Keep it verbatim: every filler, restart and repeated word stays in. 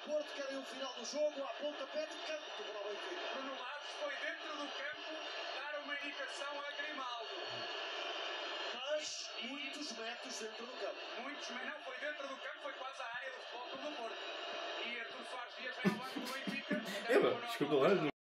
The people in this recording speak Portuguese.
Porto querem o final do jogo, à pontapé de canto para o Benfica. Bruno Lage foi dentro do campo dar uma indicação a Grimaldo. Mas muitos metros dentro do campo. Muitos, mas não foi dentro do campo, foi quase à área do Futebol Clube do Porto. E Artur Soares Dias vem ao banco do Benfica. É, desculpa lá.